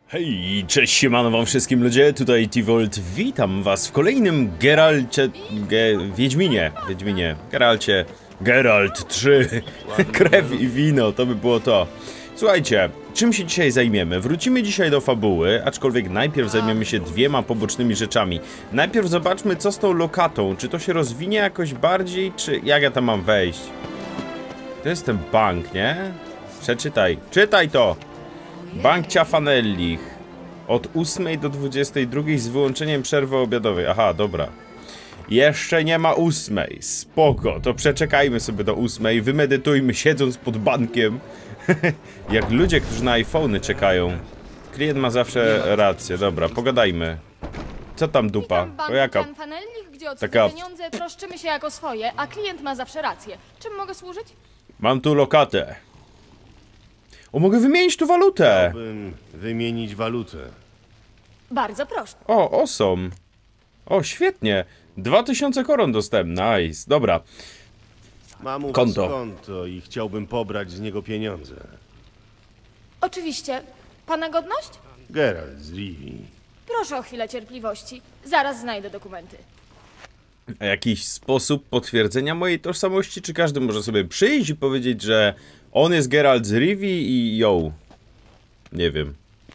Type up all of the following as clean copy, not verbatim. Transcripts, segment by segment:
Hej, cześć, siemano wam wszystkim ludzie, tutaj T-Volt, witam was w kolejnym Wiedźminie, Geralcie, Geralt 3, krew i wino, to by było to. Słuchajcie, czym się dzisiaj zajmiemy? Wrócimy dzisiaj do fabuły, aczkolwiek najpierw zajmiemy się dwiema pobocznymi rzeczami. Najpierw zobaczmy, co z tą lokatą, czy to się rozwinie jakoś bardziej, czy jak ja tam mam wejść? To jest ten bank, nie? Przeczytaj, czytaj to! Bank Ciafanellich. Od 8 do 22 z wyłączeniem przerwy obiadowej. Aha, dobra. Jeszcze nie ma 8. Spoko, to przeczekajmy sobie do 8. Wymedytujmy siedząc pod bankiem. Jak ludzie, którzy na iPhony czekają. Klient ma zawsze rację. Dobra, pogadajmy. Co tam dupa? To jaka? Ciafanellich, gdzie o taka- pieniądze troszczymy się jako swoje, a klient ma zawsze rację. Czym mogę służyć? Mam tu lokatę. O, mogę wymienić tu walutę. Chciałbym wymienić walutę. Bardzo proszę. O, awesome. O, świetnie. 2000 koron dostępne. Nice. Dobra. Mam u Konto. was konto i chciałbym pobrać z niego pieniądze. Oczywiście. Pana godność? Geralt z Rivii. Proszę o chwilę cierpliwości. Zaraz znajdę dokumenty. A jakiś sposób potwierdzenia mojej tożsamości? Czy każdy może sobie przyjść i powiedzieć, że on jest Geralt z Rivii i yo? Nie wiem.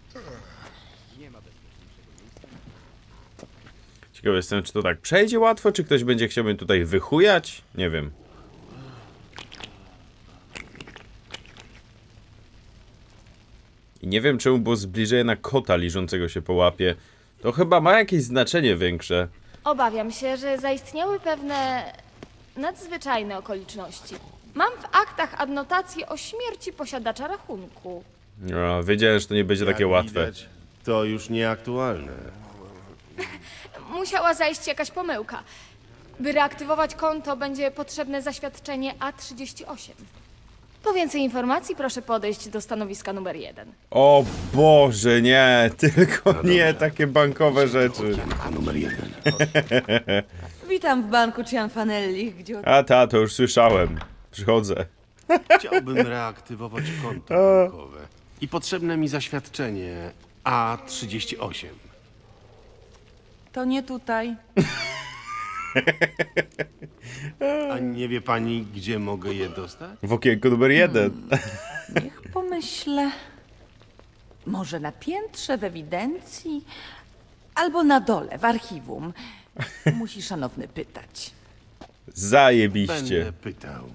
Ciekawy jestem, czy to tak przejdzie łatwo, czy ktoś będzie chciał mnie tutaj wychujać? Nie wiem. I nie wiem, czemu było zbliżenie na kota liżącego się po łapie. To chyba ma jakieś znaczenie większe. Obawiam się, że zaistniały pewne nadzwyczajne okoliczności. Mam w aktach adnotację o śmierci posiadacza rachunku. No, wiedziałem, że to nie będzie takie Jak łatwe. widać, to już nieaktualne. Musiała zajść jakaś pomyłka. By reaktywować konto, będzie potrzebne zaświadczenie A38. Po więcej informacji proszę podejść do stanowiska numer 1. O Boże, nie, tylko nie takie bankowe rzeczy. A numer 1. Witam w banku Cianfanelli, gdzie A to już słyszałem. Przychodzę. Chciałbym reaktywować konto bankowe. I potrzebne mi zaświadczenie A38. to nie tutaj. A nie wie pani, gdzie mogę je dostać? W okienku numer 1. Niech pomyślę. Może na piętrze w ewidencji? Albo na dole w archiwum. Musi szanowny pytać. Zajebiście. Będę pytał.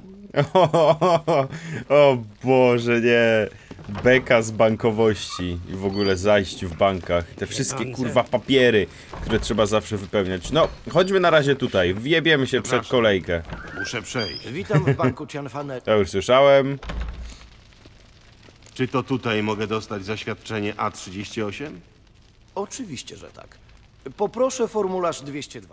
O Boże, nie. Beka z bankowości i w ogóle zajść w bankach. Te wszystkie kurwa papiery, które trzeba zawsze wypełniać. No, chodźmy na razie tutaj. Wjebiemy się przed kolejkę. Muszę przejść. Witam w banku Cianfanelli. To już słyszałem. Czy to tutaj mogę dostać zaświadczenie A38? Oczywiście, że tak. Poproszę formularz 202.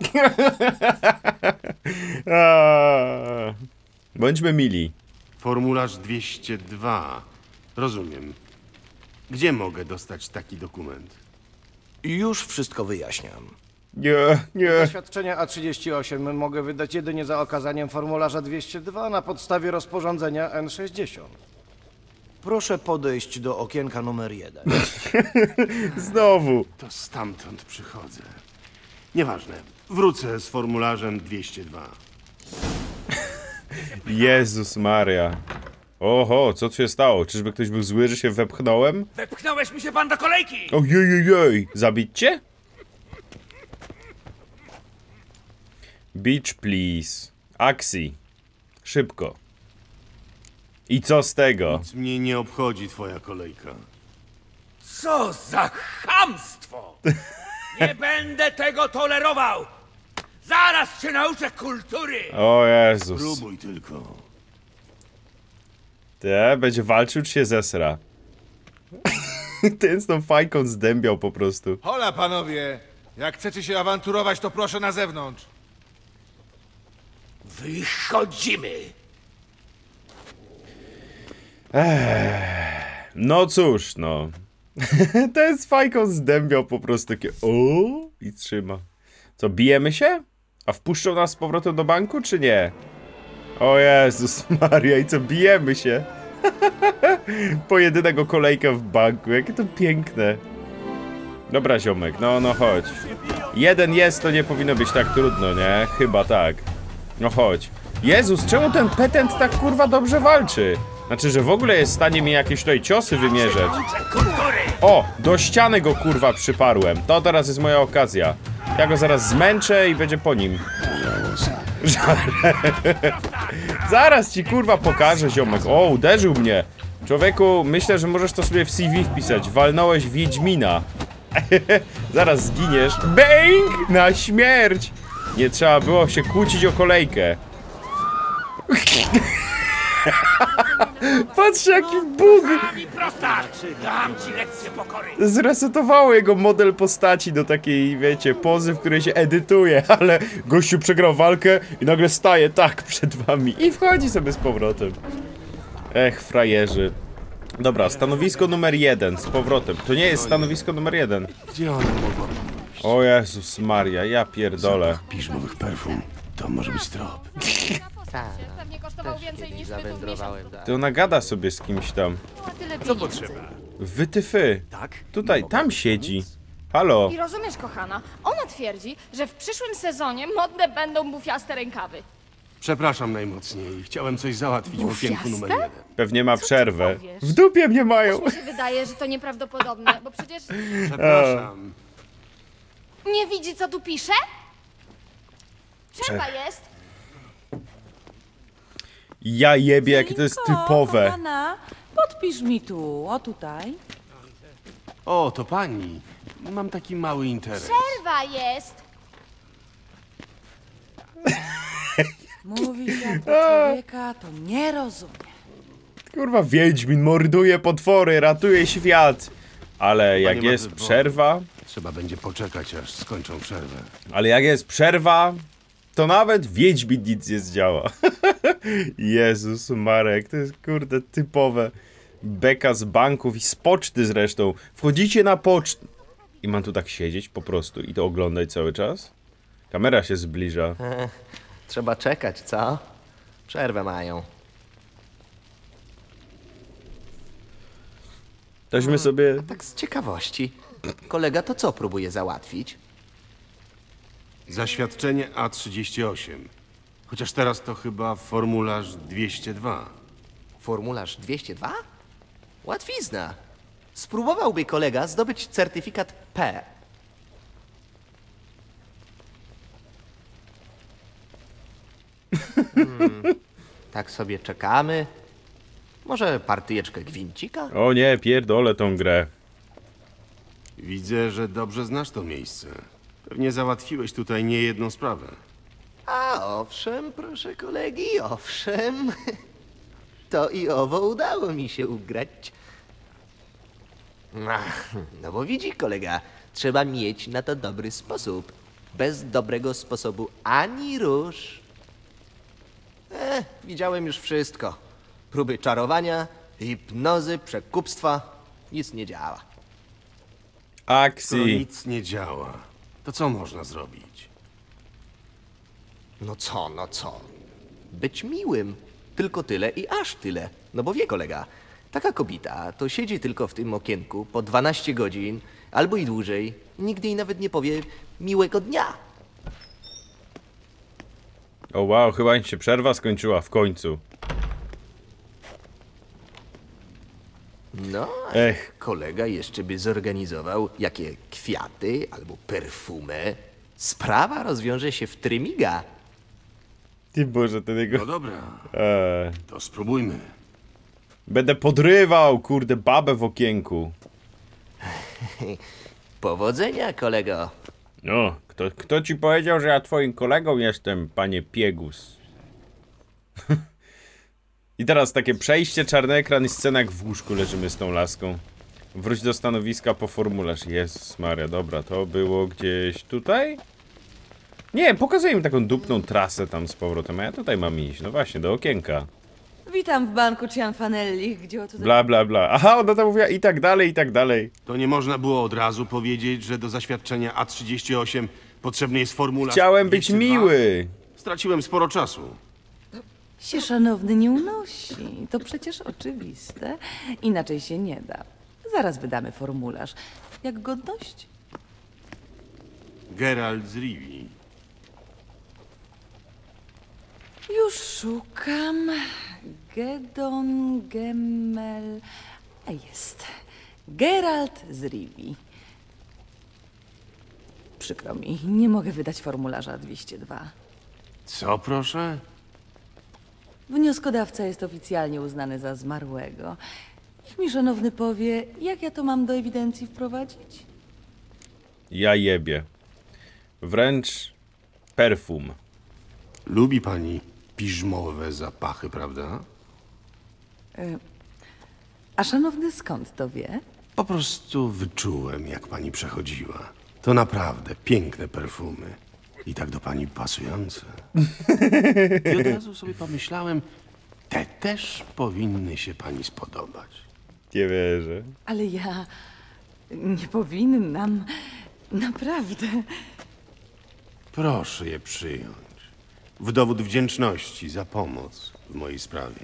Bądźmy mili. Formularz 202. Rozumiem. Gdzie mogę dostać taki dokument? Już wszystko wyjaśniam. Nie. Zaświadczenia A38 mogę wydać jedynie za okazaniem formularza 202 na podstawie rozporządzenia N60. Proszę podejść do okienka numer 1. Znowu. To stamtąd przychodzę. Nieważne. Wrócę z formularzem 202. Jezus Maria. Oho, co tu się stało? Czyżby ktoś był zły, że się wepchnąłem? Wepchnąłeś mi się pan do kolejki! Ojej, zabić cię? Beach please. Axi. Szybko. I co z tego? Nic mnie nie obchodzi twoja kolejka. Co za chamstwo! Nie będę tego tolerował! Zaraz cię nauczę kultury! O Jezus. Próbuj tylko. Te, będzie walczył czy się zesra? Ten z tą fajką zdębiał po prostu. Hola, panowie! Jak chcecie się awanturować, to proszę na zewnątrz. Wychodzimy! No cóż, no. Ten z fajką zdębiał po prostu takie o i trzyma. Co, bijemy się? A wpuszczą nas z powrotem do banku, czy nie? O Jezus Maria, i co, bijemy się? Pojedynego kolejka w banku, jakie to piękne. Dobra, ziomek, no chodź. Jeden jest, to nie powinno być tak trudno, nie? Chyba tak. No chodź. Jezus, czemu ten petent tak kurwa dobrze walczy? Znaczy, że w ogóle jest w stanie mi jakieś tutaj ciosy wymierzać. O, do ściany go kurwa przyparłem. To teraz jest moja okazja. Ja go zaraz zmęczę i będzie po nim. Zaraz ci kurwa pokażę, ziomek. O, uderzył mnie. Człowieku, myślę, że możesz to sobie w CV wpisać. Walnąłeś Wiedźmina. Zaraz zginiesz. Bang! Na śmierć! Nie trzeba było się kłócić o kolejkę. Patrz jaki bóg! Dam ci lekcję pokory. Zresetowało jego model postaci do takiej, wiecie, pozy, w której się edytuje, ale gościu przegrał walkę i nagle staje tak przed wami i wchodzi sobie z powrotem. Ech, frajerzy. Dobra, stanowisko numer 1 z powrotem. To nie jest stanowisko numer 1. Gdzie ona mogła pójść? O Jezus Maria, ja pierdolę. Piżmowych perfum. To może być trop. Pewnie kosztował więcej niż my tu w To ona gada sobie z kimś tam. Co potrzeba? Wytyfy. Tak? Tutaj, tam siedzi. Halo. I rozumiesz, kochana, ona twierdzi, że w przyszłym sezonie modne będą bufiaste rękawy. Przepraszam najmocniej. Chciałem coś załatwić w okienku numer 1. Pewnie ma przerwę. powiesz? W dupie mnie mają. Mi się wydaje, że to nieprawdopodobne, bo przecież Przepraszam. nie widzi, co tu pisze? Przerwa jest. Ja jebie, jakie to jest Celinko, typowe. kochana, podpisz mi tu, o tutaj. O, to pani. Mam taki mały interes. Przerwa jest. Mówi się do człowieka, to nie rozumie. Kurwa, Wiedźmin morduje potwory, ratuje świat. Ale jak nie jest ma wyboru. przerwa... Trzeba będzie poczekać, aż skończą przerwę. Ale jak jest przerwa, to nawet Wiedźmin nic nie zdziała. Jezus Marek, to jest kurde typowe. Beka z banków i z poczty zresztą. Wchodzicie na pocztę. I mam tu tak siedzieć po prostu i to oglądać cały czas? Kamera się zbliża. Trzeba czekać, co? Przerwę mają. Tośmy sobie... Tak z ciekawości. Kolega to co próbuje załatwić? Zaświadczenie A38. Chociaż teraz to chyba formularz 202. Formularz 202? Łatwizna. Spróbowałby kolega zdobyć certyfikat P. Tak sobie czekamy. Może partyjeczkę gwincika? O nie, pierdolę tą grę. Widzę, że dobrze znasz to miejsce. Pewnie załatwiłeś tutaj niejedną sprawę. A owszem, proszę kolegi, owszem. To i owo udało mi się ugrać. No bo widzi kolega, trzeba mieć na to dobry sposób. Bez dobrego sposobu ani rusz. Widziałem już wszystko. Próby czarowania, hipnozy, przekupstwa. Nic nie działa. Skoro Akcji. nic nie działa, to co można zrobić? No co? Być miłym. Tylko tyle i aż tyle. No bo wie kolega, taka kobieta to siedzi tylko w tym okienku po 12 godzin, albo i dłużej. Nigdy jej nawet nie powie miłego dnia. O wow, chyba im się przerwa skończyła w końcu. No, a Ech. kolega jeszcze by zorganizował jakie kwiaty albo perfumę. Sprawa rozwiąże się w trymiga. Ty Boże, ten jego... No dobra, to spróbujmy. Będę podrywał, kurde, babę w okienku. Powodzenia, kolego. No, kto ci powiedział, że ja twoim kolegą jestem, panie Piegus? I teraz takie przejście, czarny ekran i scena jak w łóżku leżymy z tą laską. Wróć do stanowiska po formularz. Jezus Maria, dobra, to było gdzieś tutaj? Nie, pokazuję mi taką dupną trasę tam z powrotem, a ja tutaj mam iść. No właśnie, do okienka. Witam w banku Cianfanelli, gdzie o tutaj... Bla, bla, bla. Aha, ona tam mówiła i tak dalej, i tak dalej. To nie można było od razu powiedzieć, że do zaświadczenia A38 potrzebny jest formularz Chciałem być 202? miły. Straciłem sporo czasu. Się szanowny nie unosi. To przecież oczywiste. Inaczej się nie da. Zaraz wydamy formularz. Jak godność? Geralt z Rivii. Już szukam. Gedon, Gemmel... A jest. Geralt z Rivii. Przykro mi, nie mogę wydać formularza 202. Co proszę? Wnioskodawca jest oficjalnie uznany za zmarłego. Niech mi szanowny powie, jak ja to mam do ewidencji wprowadzić? Ja jebie. Wręcz perfum. Lubi pani piżmowe zapachy, prawda? A szanowny skąd to wie? Po prostu wyczułem, jak pani przechodziła. To naprawdę piękne perfumy. I tak do pani pasujące. I od razu sobie pomyślałem, te też powinny się pani spodobać. Nie wierzę. Ale ja nie powinnam. Naprawdę. Proszę je przyjąć. W dowód wdzięczności za pomoc w mojej sprawie.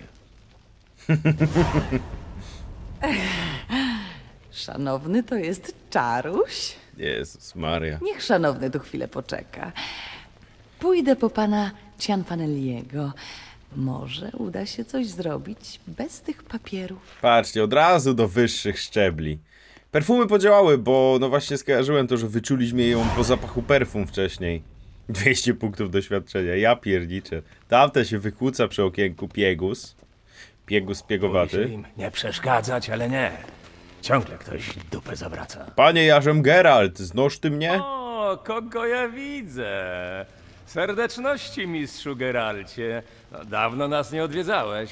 Szanowny to jest czaruś. Jezus Maria. Niech szanowny tu chwilę poczeka. Pójdę po pana Cianfanelliego. Może uda się coś zrobić bez tych papierów. Patrzcie, od razu do wyższych szczebli. Perfumy podziałały, bo no właśnie skojarzyłem to, że wyczuliśmy ją po zapachu perfum wcześniej. 200 punktów doświadczenia, ja pierniczę. Tamte się wykłóca przy okienku Piegus. Piegus piegowaty. Im nie przeszkadzać, ale nie. Ciągle ktoś dupę zawraca. Panie Jarzem Geralt, znosz ty mnie? O, kogo ja widzę? Serdeczności, mistrzu Geralcie. No, dawno nas nie odwiedzałeś.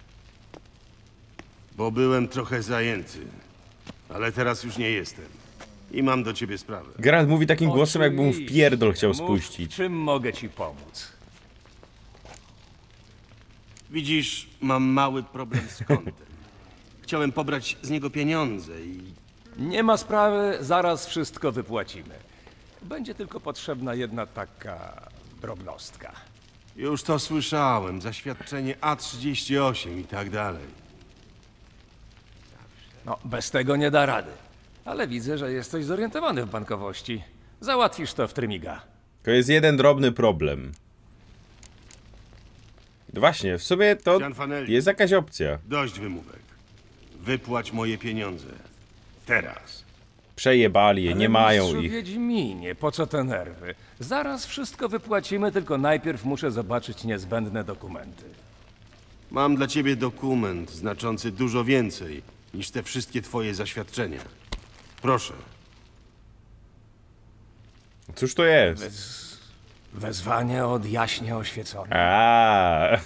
Bo byłem trochę zajęty. Ale teraz już nie jestem. I mam do ciebie sprawę. Geralt mówi takim głosem, jakby mu w Oczywiście. pierdol chciał Mów, spuścić. czym mogę ci pomóc? Widzisz, mam mały problem z kontem. Chciałem pobrać z niego pieniądze i... Nie ma sprawy, zaraz wszystko wypłacimy. Będzie tylko potrzebna jedna taka drobnostka. Już to słyszałem. Zaświadczenie A38 i tak dalej. No, bez tego nie da rady. Ale widzę, że jesteś zorientowany w bankowości. Załatwisz to w trymiga. To jest jeden drobny problem. Właśnie, w sumie to Cianfanelli. jest jakaś opcja. Dość wymówek. Wypłać moje pieniądze. Teraz. Przejebali je, nie Ale mają mistrzu ich. Wiedźminie, po co te nerwy? Zaraz wszystko wypłacimy, tylko najpierw muszę zobaczyć niezbędne dokumenty. Mam dla ciebie dokument znaczący dużo więcej niż te wszystkie twoje zaświadczenia. Proszę. Cóż to jest? Wezwanie od jaśnie oświecone. A,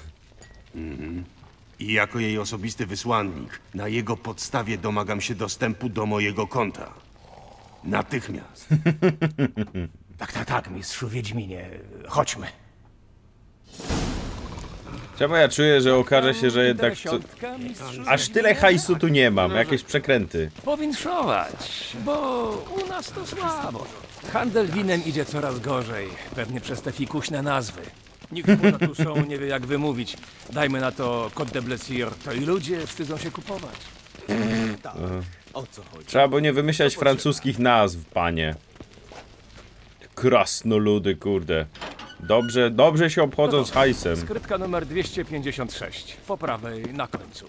I jako jej osobisty wysłannik, na jego podstawie domagam się dostępu do mojego konta. Natychmiast. Tak, mistrzu Wiedźminie. Chodźmy. czemu ja czuję, że okaże się, że jednak Interesiątka, mistrzu aż tyle hajsu tu nie mam, jakieś przekręty. Powinszować, bo u nas to słabo. Handel winem idzie coraz gorzej, pewnie przez te fikuśne nazwy. Nikt poza tu są nie wie jak wymówić. Dajmy na to Côte de Blessir, to i ludzie wstydzą się kupować. Trzeba było nie wymyślać francuskich nazw, panie. Krasnoludy, kurde. Dobrze się obchodzą z hajsem. Skrytka numer 256, po prawej na końcu.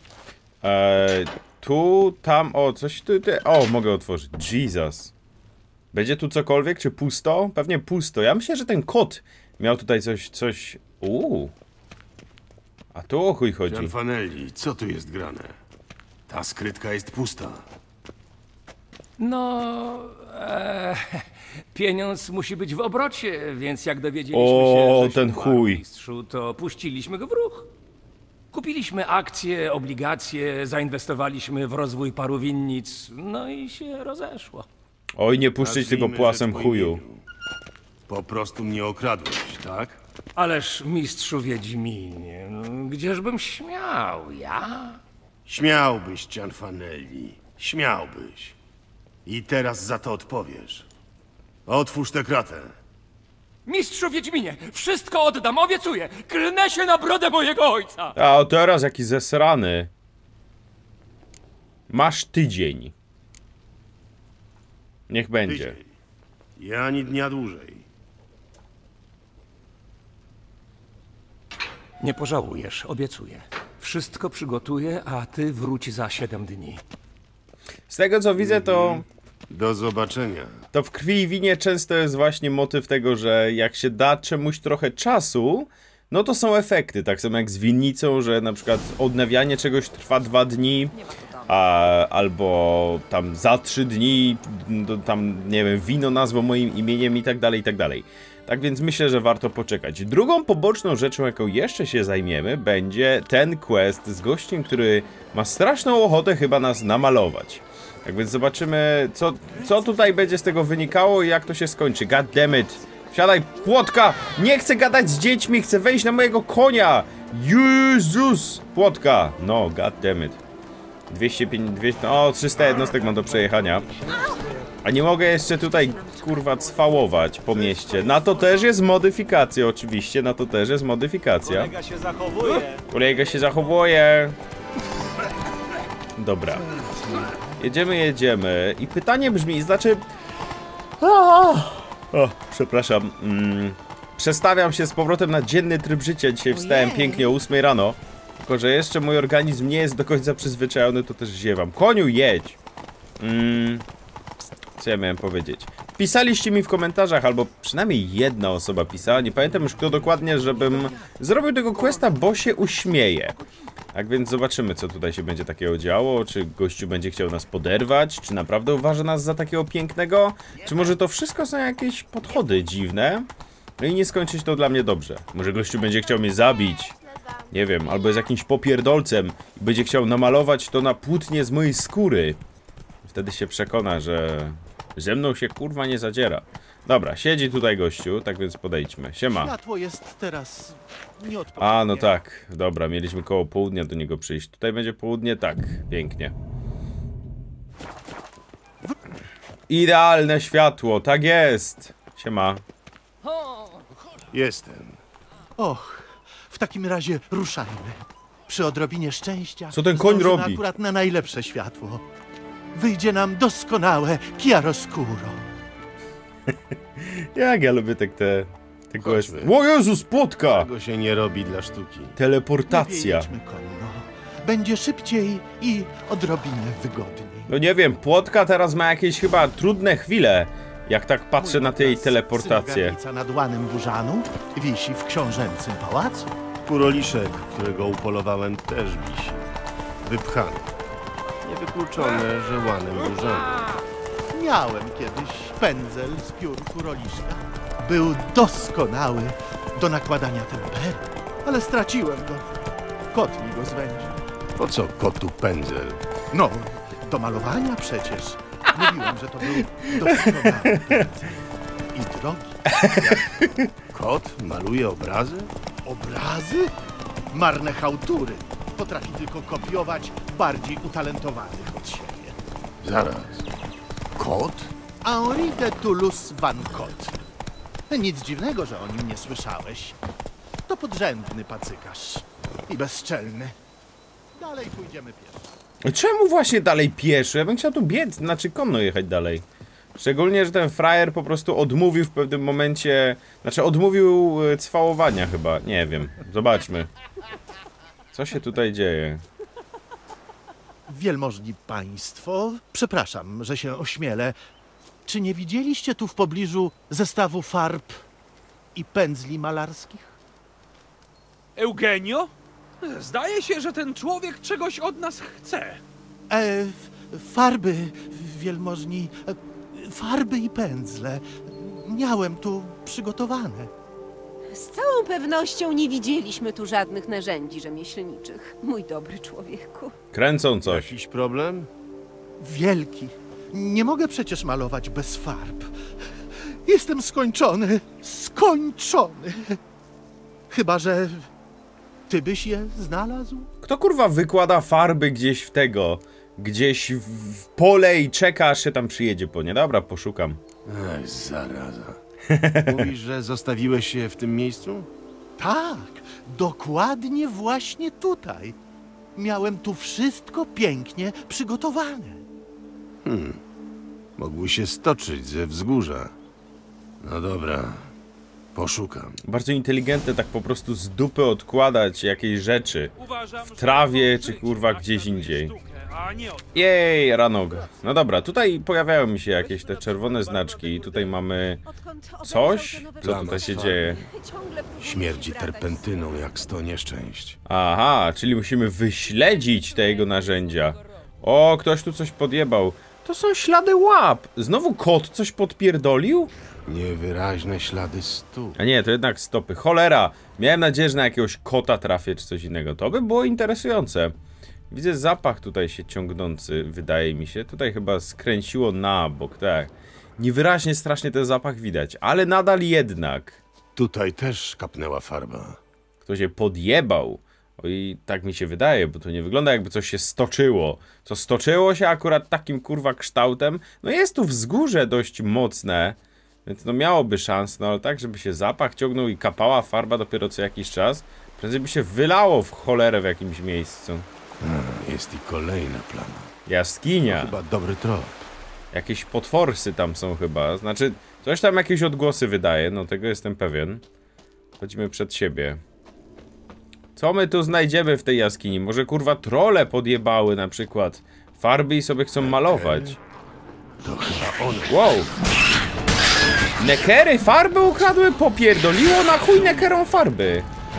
Tu, tam, o, coś tu, o, mogę otworzyć. Jesus. Będzie tu cokolwiek, czy pusto? Pewnie pusto. Ja myślę, że ten kot miał tutaj coś... A tu o chuj chodzi. Cianfanelli, co tu jest grane? Ta skrytka jest pusta. No, pieniądz musi być w obrocie, więc jak dowiedzieliśmy O, się, że ten się umarł chuj. mistrzu, to puściliśmy go w ruch. Kupiliśmy akcje, obligacje, zainwestowaliśmy w rozwój paru winnic, no i się rozeszło. Oj, nie puszczyć tego Nazwijmy płasem rzecz po chuju. imieniu. Po prostu mnie okradłeś, tak? Ależ mistrzu Wiedźminie, no, gdzieżbym śmiał, ja? Śmiałbyś, Cianfanelli. Śmiałbyś. I teraz za to odpowiesz. Otwórz tę kratę. Mistrzu Wiedźminie, wszystko oddam, obiecuję! Klnę się na brodę mojego ojca! A o teraz jaki zesrany. Masz tydzień. Niech będzie. Tydzień. I ani dnia dłużej. Nie pożałujesz, obiecuję. Wszystko przygotuję, a ty wróć za 7 dni. Z tego co widzę, Do zobaczenia. to w krwi i winie często jest właśnie motyw tego, że jak się da czemuś trochę czasu, no to są efekty. Tak samo jak z winnicą, że na przykład odnawianie czegoś trwa 2 dni, albo tam za 3 dni, tam nie wiem, wino nazwą moim imieniem i tak dalej, i tak dalej. Tak więc myślę, że warto poczekać. Drugą poboczną rzeczą, jaką jeszcze się zajmiemy, będzie ten quest z gościem, który ma straszną ochotę chyba nas namalować. Tak więc zobaczymy, co tutaj będzie z tego wynikało i jak to się skończy. God damn it. Siadaj, Płotka! Nie chcę gadać z dziećmi, chcę wejść na mojego konia! Jezus! Płotka! No, god damn it. 300 jednostek mam do przejechania. A nie mogę jeszcze tutaj, kurwa, cwałować po mieście. Na to też jest modyfikacja, oczywiście, na to też jest modyfikacja. Kolega się zachowuje. Kolega się zachowuje. Dobra. Jedziemy. I pytanie brzmi, znaczy... O, przepraszam. Przestawiam się z powrotem na dzienny tryb życia. Dzisiaj wstałem pięknie o 8 rano. Tylko że jeszcze mój organizm nie jest do końca przyzwyczajony, to też ziewam. Koniu, jedź! Co ja miałem powiedzieć? Pisaliście mi w komentarzach, albo przynajmniej jedna osoba pisała, nie pamiętam już kto dokładnie, żebym zrobił tego questa, bo się uśmieje. Tak więc zobaczymy, co tutaj się będzie takiego działo. Czy gościu będzie chciał nas poderwać? Czy naprawdę uważa nas za takiego pięknego? Czy może to wszystko są jakieś podchody dziwne? No i nie skończyć to dla mnie dobrze. Może gościu będzie chciał mnie zabić. Nie wiem, albo jest jakimś popierdolcem i będzie chciał namalować to na płótnie z mojej skóry. Wtedy się przekona, że ze mną się kurwa nie zadziera. Dobra, siedzi tutaj gościu, tak więc podejdźmy. Siema. Światło jest teraz nieodpowiednie. A, no tak. Dobra, mieliśmy koło południa do niego przyjść. Tutaj będzie południe? Tak, pięknie. Idealne światło, tak jest. Siema. Jestem. Och, w takim razie ruszajmy. Przy odrobinie szczęścia Co ten koń zdążymy robi? akurat na najlepsze światło. Wyjdzie nam doskonałe chiaroscuro. Jak ja lubię te questy. Chodźmy. O Jezus, Płotka! Tego się nie robi dla sztuki. Teleportacja. Lepiej jedźmy konno. Będzie szybciej i odrobinę wygodniej. No nie wiem, Płotka teraz ma jakieś chyba trudne chwile, jak tak patrzę na tej teleportację. Synogarnica nad łanem Burzanu wisi w książęcym pałacu. Kuroliszek, którego upolowałem, też wisi. Wypchany. Niewykluczone, że łanem burzany. Miałem kiedyś pędzel z piór kuroliszka. Był doskonały do nakładania tempery, ale straciłem go. Kot mi go zwędził. Po co kotu pędzel? No, do malowania przecież. Mówiłem, że to był doskonały pędzel. I drogi. Kot maluje obrazy? Obrazy? Marne chałtury. Potrafi tylko kopiować bardziej utalentowanych od siebie. Zaraz. Kot? Henri de Toulouse Van Cott. Nic dziwnego, że o nim nie słyszałeś. To podrzędny pacykarz. I bezczelny. Dalej pójdziemy pieszo. Czemu właśnie dalej pieszy? Ja bym chciał tu biec, znaczy konno jechać dalej. Szczególnie, że ten frajer po prostu odmówił w pewnym momencie... Znaczy odmówił cwałowania chyba, nie wiem. Zobaczmy. Co się tutaj dzieje? Wielmożni państwo, przepraszam, że się ośmielę. Czy nie widzieliście tu w pobliżu zestawu farb i pędzli malarskich? Eugenio? Zdaje się, że ten człowiek czegoś od nas chce. Farby, wielmożni, farby i pędzle. Miałem tu przygotowane. Z całą pewnością nie widzieliśmy tu żadnych narzędzi rzemieślniczych, mój dobry człowieku. Kręcą coś. Jakiś problem? Wielki. Nie mogę przecież malować bez farb. Jestem skończony. Skończony. Chyba że ty byś je znalazł? Kto kurwa wykłada farby gdzieś w tego? Gdzieś w pole i czeka, aż się tam przyjedzie po nie. Dobra, poszukam. Ej, zaraza. Mówisz, że zostawiłeś je w tym miejscu? Tak, dokładnie właśnie tutaj. Miałem tu wszystko pięknie przygotowane. Mogły się stoczyć ze wzgórza. No dobra, poszukam. Bardzo inteligentne tak po prostu z dupy odkładać jakieś rzeczy. W trawie, czy kurwa gdzieś indziej. Jej, ranog. No dobra, tutaj pojawiają mi się jakieś te czerwone znaczki. Tutaj mamy coś? Co tutaj się dzieje? Śmierdzi terpentyną jak 100 nieszczęść. Aha, czyli musimy wyśledzić te jego narzędzia. O, ktoś tu coś podjebał. To są ślady łap. Znowu kot coś podpierdolił? Niewyraźne ślady stóp. A nie, to jednak stopy. Cholera! Miałem nadzieję, że na jakiegoś kota trafię czy coś innego. To by było interesujące. Widzę zapach tutaj się ciągnący, wydaje mi się. Tutaj chyba skręciło na bok, tak. Niewyraźnie strasznie ten zapach widać, ale nadal jednak. Tutaj też kapnęła farba. Ktoś się podjebał. Oj, tak mi się wydaje, bo to nie wygląda jakby coś się stoczyło. Co stoczyło się akurat takim kurwa kształtem. No jest tu wzgórze dość mocne, więc no miałoby szans, no ale tak, żeby się zapach ciągnął i kapała farba dopiero co jakiś czas. Prędzej by się wylało w cholerę w jakimś miejscu. Jest i kolejna plama. Jaskinia. To chyba dobry trop. Jakieś potworsy tam są chyba. Znaczy, coś tam jakieś odgłosy wydaje, no tego jestem pewien. Chodźmy przed siebie. Co my tu znajdziemy w tej jaskini? Może kurwa trole podjebały na przykład farby i sobie chcą malować. To chyba one. Wow. Nekery farby ukradły? Popierdoliło na chuj nekerom farby.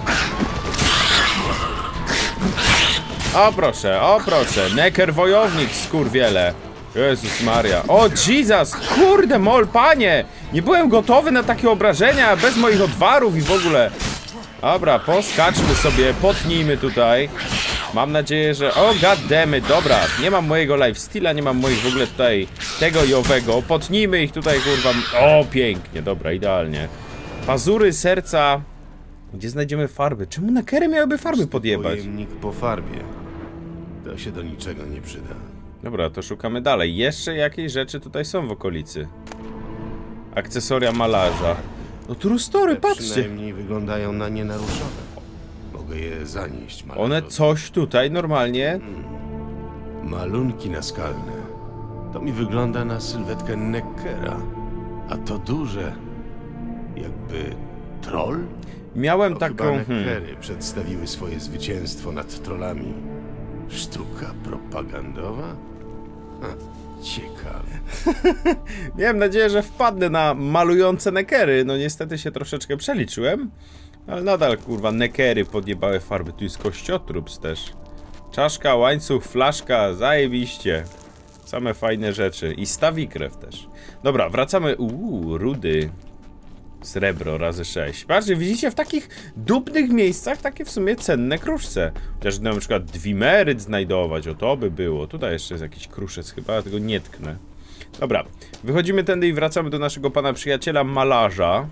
O proszę, neker wojownik, skurwiele. Jezus Maria. O Jesus, kurde mol, panie. Nie byłem gotowy na takie obrażenia bez moich odwarów i w ogóle. Dobra, poskaczmy sobie, potnijmy tutaj. Mam nadzieję, że... O, goddammit, dobra. Nie mam mojego lifestyla, nie mam moich w ogóle tutaj tego i owego. Potnijmy ich tutaj, kurwa. O, pięknie, dobra, idealnie. Pazury serca. Gdzie znajdziemy farby? Czemu nekery miałyby farby podjebać? Pojemnik po farbie. To się do niczego nie przyda. Dobra, to szukamy dalej. Jeszcze jakieś rzeczy tutaj są w okolicy. Akcesoria malarza. No trustory, patrzcie. Przynajmniej wyglądają na nienaruszone. Mogę je zanieść malarzowi. One coś tutaj normalnie... Malunki naskalne. To mi wygląda na sylwetkę Neckera. A to duże... jakby... troll? Miałem to taką... Chyba Neckery przedstawiły swoje zwycięstwo nad trollami. Sztuka propagandowa? Ciekawe. Miałem nadzieję, że wpadnę na malujące nekery. No niestety się troszeczkę przeliczyłem. Ale nadal, kurwa, nekery podjebały farby. Tu jest kościotrups też. Czaszka, łańcuch, flaszka, zajebiście. Same fajne rzeczy. I stawi krew też. Dobra, wracamy. Rudy. Srebro razy 6. Patrzcie, widzicie, w takich dupnych miejscach takie w sumie cenne kruszce. Chociaż na przykład dwimeryt znajdować, o to by było. Tutaj jeszcze jest jakiś kruszec chyba, ja tego nie tknę. Dobra, wychodzimy tędy i wracamy do naszego pana przyjaciela malarza.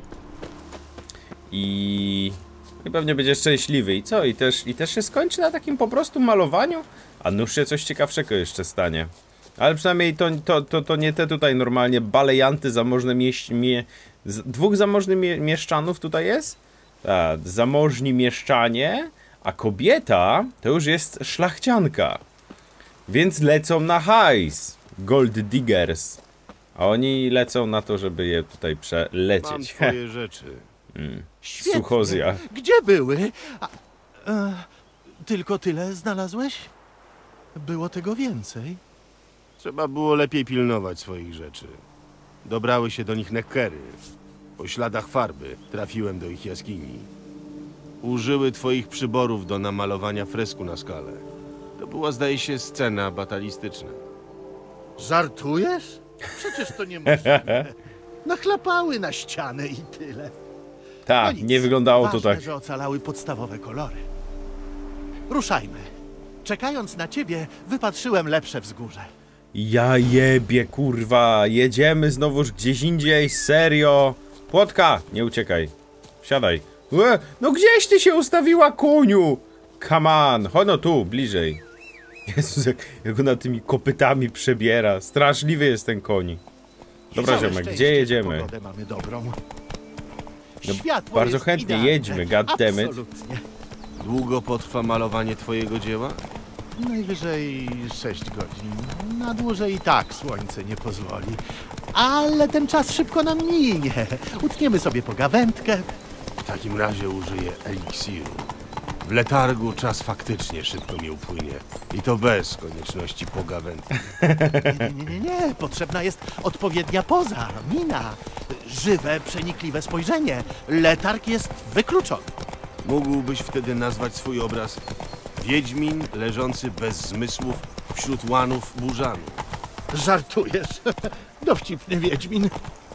I pewnie będzie szczęśliwy. I co? I też się skończy na takim po prostu malowaniu? A nuż się coś ciekawszego jeszcze stanie. Ale przynajmniej to nie te tutaj normalnie balejanty zamożne dwóch zamożnych mieszczanów tutaj jest? Tak, zamożni mieszczanie, a kobieta to już jest szlachcianka. Więc lecą na hajs. Gold diggers. A oni lecą na to, żeby je tutaj przelecieć. Mam twoje rzeczy. Suchozja. Gdzie były? Tylko tyle znalazłeś? Było tego więcej? Trzeba było lepiej pilnować swoich rzeczy. Dobrały się do nich Neckery. Po śladach farby trafiłem do ich jaskini. Użyły twoich przyborów do namalowania fresku na skale. To była, zdaje się, scena batalistyczna. Żartujesz? Przecież to niemożliwe. Nachlapały na ścianę i tyle. Tak, nie wyglądało to Ważne, tak. że ocalały podstawowe kolory. Ruszajmy. Czekając na ciebie, wypatrzyłem lepsze wzgórze. Ja jebie, kurwa. Jedziemy znowuż gdzieś indziej, serio. Płotka, nie uciekaj. Wsiadaj. No gdzieś ty się ustawiła, koniu? Come on, chodź no tu, bliżej. Jezus, jak ona tymi kopytami przebiera. Straszliwy jest ten koń. Dobra, ziomek, gdzie jedziemy? Pogodę mamy dobrą. No, Światło bardzo jest chętnie idealne. jedźmy, goddammit. Absolutnie. Długo potrwa malowanie twojego dzieła? Najwyżej 6 godzin. Na dłużej i tak słońce nie pozwoli. ale ten czas szybko nam minie. Utniemy sobie pogawędkę. W takim razie użyję eliksiru. W letargu czas faktycznie szybko mi upłynie. I to bez konieczności pogawędki. Nie. Potrzebna jest odpowiednia poza, mina. Żywe, przenikliwe spojrzenie. Letarg jest wykluczony. Mógłbyś wtedy nazwać swój obraz Wiedźmin leżący bez zmysłów wśród łanów burzanów. Żartujesz? Dowcipny Wiedźmin.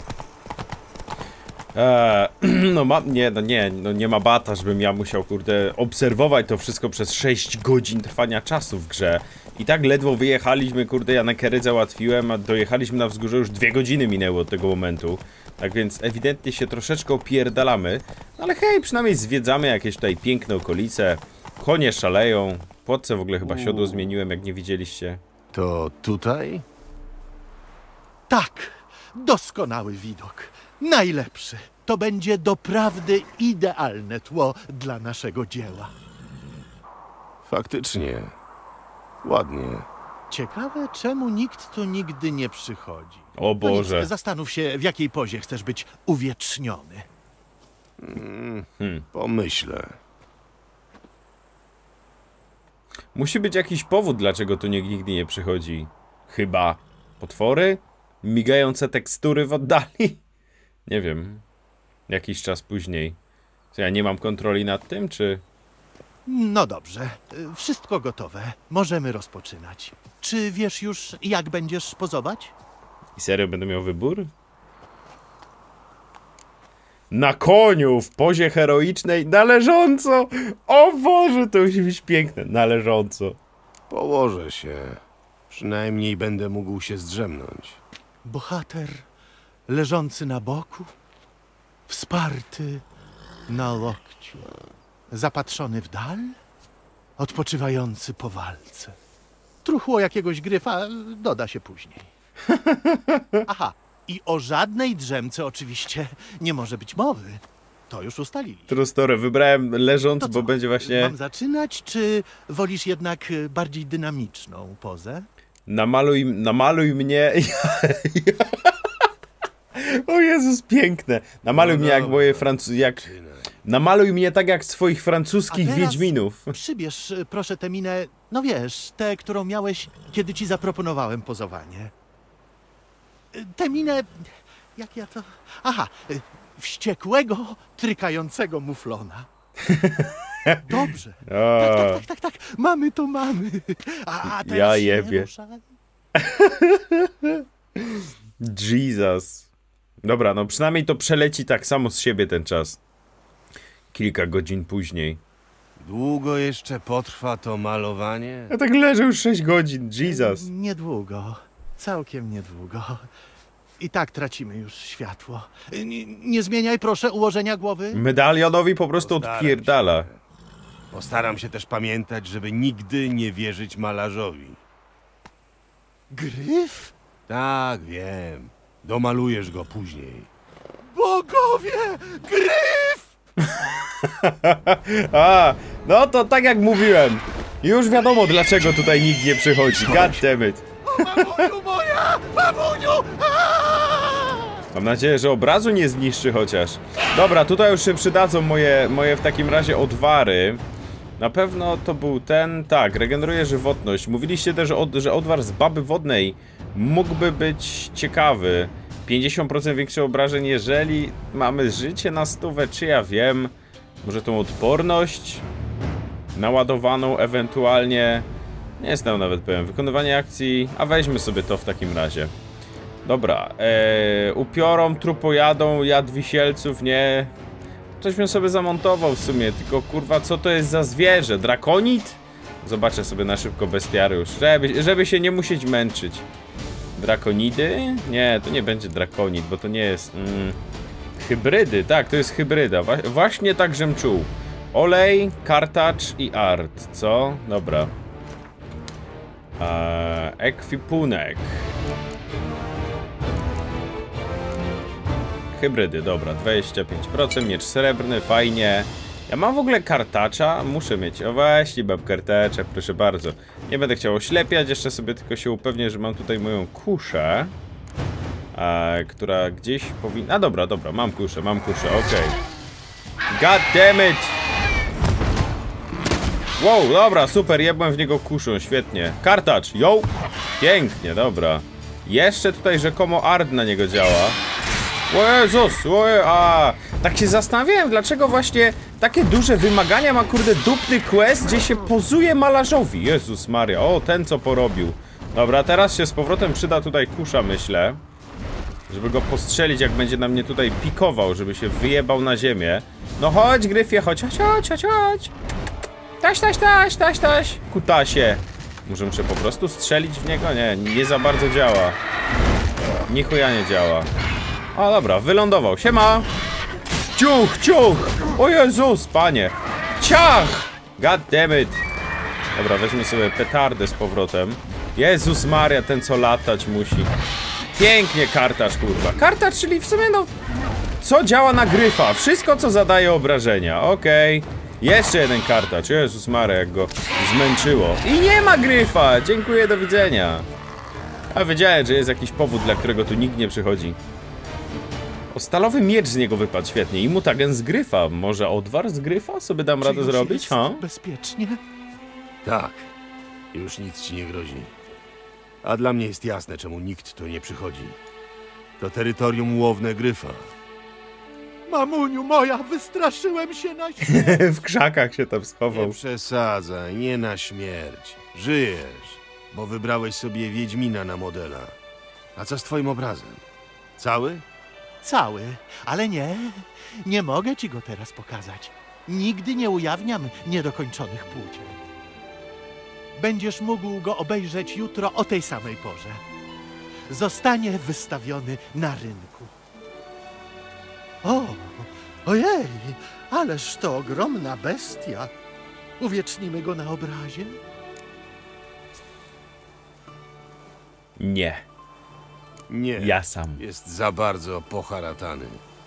Nie ma bata, żebym ja musiał, kurde, obserwować to wszystko przez 6 godzin trwania czasu w grze. I tak ledwo wyjechaliśmy, kurde, ja Nekery załatwiłem, a dojechaliśmy na wzgórze, już 2 godziny minęły od tego momentu. Tak więc ewidentnie się troszeczkę opierdalamy. Ale hej, przynajmniej zwiedzamy jakieś tutaj piękne okolice. Konie szaleją. Płotce w ogóle chyba siodło zmieniłem, jak nie widzieliście. To tutaj? Tak, doskonały widok. Najlepszy. To będzie doprawdy idealne tło dla naszego dzieła. Faktycznie. Ładnie. Ciekawe, czemu nikt tu nigdy nie przychodzi. O Boże. No nic, zastanów się, w jakiej pozie chcesz być uwieczniony. Pomyślę. Musi być jakiś powód, dlaczego tu nikt nigdy nie przychodzi. Chyba potwory? Migające tekstury w oddali? Nie wiem. Jakiś czas później. Co, ja nie mam kontroli nad tym, czy... No dobrze, wszystko gotowe. Możemy rozpoczynać. Czy wiesz już, jak będziesz pozować? I serio będę miał wybór? Na koniu, w pozie heroicznej, na leżąco! O Boże, to musi być piękne. Na leżąco. Położę się. Przynajmniej będę mógł się zdrzemnąć. Bohater leżący na boku, wsparty na łokciu, zapatrzony w dal, odpoczywający po walce. Truchło jakiegoś gryfa doda się później. Aha, i o żadnej drzemce oczywiście nie może być mowy. To już ustaliliśmy. True story. Wybrałem leżąc, To co, bo będzie właśnie... Mam zaczynać, czy wolisz jednak bardziej dynamiczną pozę? Namaluj mnie... O Jezus, piękne. Namaluj mnie jak moje Namaluj mnie tak jak swoich francuskich wiedźminów. Przybierz proszę tę minę, no wiesz, tę, którą miałeś, kiedy ci zaproponowałem pozowanie. Tę minę, jak ja to... Aha, wściekłego, trykającego muflona. Dobrze. Tak, mamy to mamy. A teraz Ja się jebie. ruszaj. Jesus. Dobra, no przynajmniej to przeleci tak samo z siebie ten czas. Kilka godzin później. Długo jeszcze potrwa to malowanie? Ja tak leżę już 6 godzin, Jesus. Niedługo, całkiem niedługo. I tak tracimy już światło. Nie zmieniaj proszę ułożenia głowy. Medalionowi po prostu odpierdala. Postaram się też pamiętać, żeby nigdy nie wierzyć malarzowi. Gryf? Tak, wiem. Domalujesz go później. Bogowie! Gryf! A, no to tak jak mówiłem. Już wiadomo dlaczego tutaj nikt nie przychodzi. God damn it. O, mamuniu moja! Mamuniu! Mam nadzieję, że obrazu nie zniszczy chociaż. Dobra, tutaj już się przydadzą moje w takim razie odwary. Na pewno to był ten... Tak, regeneruje żywotność. Mówiliście też, że odwar z baby wodnej mógłby być ciekawy. 50% większe obrażeń, jeżeli mamy życie na 100, czy ja wiem. Może tą odporność naładowaną ewentualnie. Nie jestem nawet pewien. Wykonywanie akcji. A weźmy sobie to w takim razie. Dobra. Upiorom, trupojadą, jad wisielców, nie. Coś bym sobie zamontował w sumie. Tylko kurwa, co to jest za zwierzę? Drakonit? Zobaczę sobie na szybko bestiariusz. Żeby się nie musieć męczyć. Drakonidy? Nie, to nie będzie drakonid, bo to nie jest... hybrydy, tak, to jest hybryda. Właśnie tak, żem czuł. Olej, kartacz i art, co? Dobra. Ekwipunek. Hybrydy, dobra, 25%, miecz srebrny, fajnie. Ja mam w ogóle kartacza, muszę mieć. O właśnie, mam kartacza, proszę bardzo. Nie będę chciał oślepiać, jeszcze sobie tylko się upewnię, że mam tutaj moją kuszę. która gdzieś powinna... A dobra, mam kuszę, okej. God damn it! Wow, dobra, super, jebłem w niego kuszą, świetnie. Kartacz, yo! Pięknie, dobra. Jeszcze tutaj rzekomo Ard na niego działa. O Jezus, tak się zastanawiałem, dlaczego właśnie takie duże wymagania ma, kurde, dupny quest, gdzie się pozuje malarzowi. Jezus Maria, o, ten co porobił. Dobra, teraz się z powrotem przyda tutaj kusza, myślę. Żeby go postrzelić, jak będzie na mnie tutaj pikował, żeby się wyjebał na ziemię. No chodź, Gryfie, chodź. Taś. Kutasie. Może muszę po prostu strzelić w niego? Nie za bardzo działa. Nichuja nie działa. O, dobra, wylądował. Siema! Ciuch! O Jezus, panie! Ciach! God damn it! Dobra, weźmy sobie petardę z powrotem. Jezus Maria, ten co latać musi. Pięknie kartacz, kurwa. Kartacz, czyli w sumie no... Co działa na gryfa? Wszystko, co zadaje obrażenia. Okej. Jeszcze jeden kartacz. Jezus Maria, jak go zmęczyło. I nie ma gryfa! Dziękuję, do widzenia. A wiedziałem, że jest jakiś powód, dla którego tu nikt nie przychodzi. O, stalowy miecz z niego wypadł świetnie. I mutagen z gryfa. Może odwar z gryfa sobie dam radę zrobić, ha? Bezpiecznie? Tak. Już nic ci nie grozi. A dla mnie jest jasne, czemu nikt tu nie przychodzi. To terytorium łowne gryfa. Mamuniu moja, wystraszyłem się na śmierć. W krzakach się tam schował. Nie przesadzaj, nie na śmierć. Żyjesz, bo wybrałeś sobie Wiedźmina na modela. A co z twoim obrazem? Cały? Cały, ale nie mogę ci go teraz pokazać. Nigdy nie ujawniam niedokończonych płócien. Będziesz mógł go obejrzeć jutro o tej samej porze. Zostanie wystawiony na rynku. Ojej, ależ to ogromna bestia. Uwiecznimy go na obrazie? Nie. Nie. Ja sam. Jest za bardzo poharatany.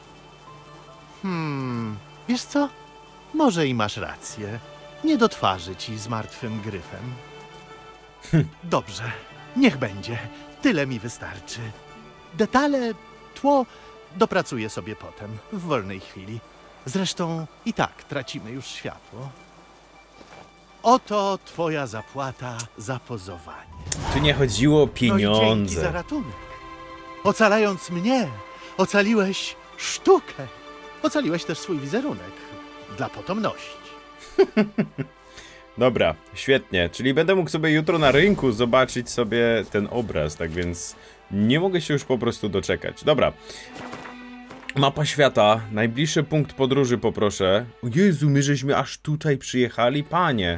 Wiesz co? Może i masz rację. Nie do twarzy ci z martwym gryfem. Dobrze, niech będzie. Tyle mi wystarczy. Detale, tło dopracuję sobie potem, w wolnej chwili. Zresztą i tak tracimy już światło. Oto twoja zapłata za pozowanie. Tu nie chodziło o No i dzięki pieniądze. za ratunek. Ocalając mnie, ocaliłeś sztukę. Ocaliłeś też swój wizerunek dla potomności. Dobra, świetnie. Czyli będę mógł sobie jutro na rynku zobaczyć sobie ten obraz, tak więc nie mogę się już po prostu doczekać. Dobra. Mapa świata. Najbliższy punkt podróży poproszę. O Jezu, my żeśmy aż tutaj przyjechali, panie.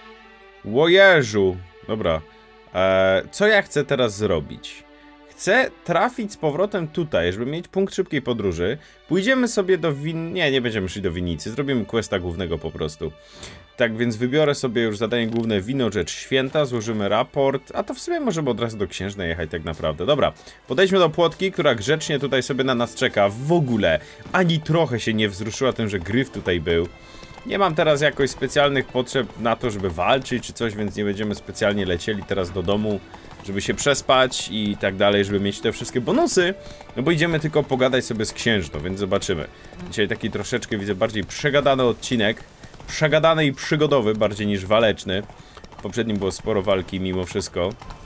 Łojeżu. Dobra. Co ja chcę teraz zrobić? Chcę trafić z powrotem tutaj, żeby mieć punkt szybkiej podróży. Pójdziemy sobie do nie będziemy szli do winnicy. Zrobimy questa głównego po prostu. Tak więc wybiorę sobie już zadanie główne wino, rzecz święta, złożymy raport, a to w sumie możemy od razu do księżnej jechać tak naprawdę. Dobra, podejdźmy do płotki, która grzecznie tutaj sobie na nas czeka. W ogóle ani trochę się nie wzruszyła tym, że gryf tutaj był. Nie mam teraz jakoś specjalnych potrzeb na to, żeby walczyć czy coś, więc nie będziemy specjalnie lecieli teraz do domu, żeby się przespać i tak dalej, żeby mieć te wszystkie bonusy, no bo idziemy tylko pogadać sobie z księżną, więc zobaczymy. Dzisiaj taki troszeczkę widzę bardziej przegadany odcinek. Przegadany i przygodowy, bardziej niż waleczny. W poprzednim było sporo walki mimo wszystko.